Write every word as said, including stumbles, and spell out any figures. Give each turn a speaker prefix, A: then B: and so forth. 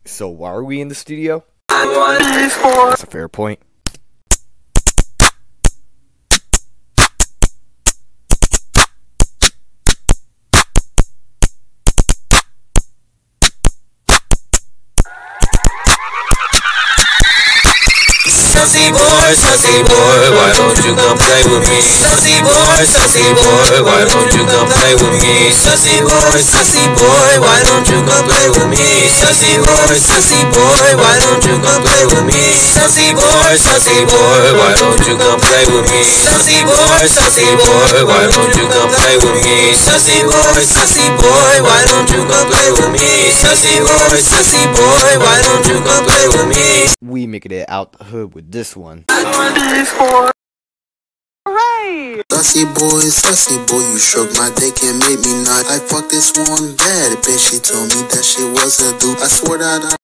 A: So why are we in the studio?
B: I
A: That's a fair point.
B: Sussy boy, sussy boy, why don't you come play with me? Sussy boy, sussy boy, why don't you come play with me? Sussy boy, sussy boy, why don't you come play with me? Sussy boy, sussy boy, why don't you come play with me? Sussy boy, sussy boy, why don't you come play with me? Sussy boy, sussy boy, why don't you come play with me? Sussy boy, sussy boy, why don't you come play with me? Sussy boy, sussy boy, why don't you come play with me?
A: We making it out the hood with this one.
C: Hooray!
D: Sussy boy, sussy boy, you stroke my dick and made me nut. I fucked this one bad, bitch, she told me that shit was a dude. I swore that I